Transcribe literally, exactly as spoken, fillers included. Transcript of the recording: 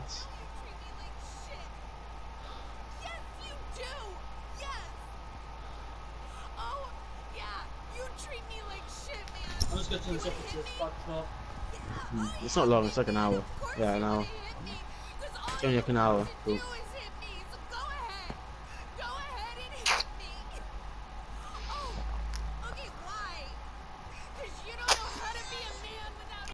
what? I'm just gonna turn this up until it's fucked off. Mm, it's not long. It's like an hour. Yeah, an hour. It's only like an hour. Cool.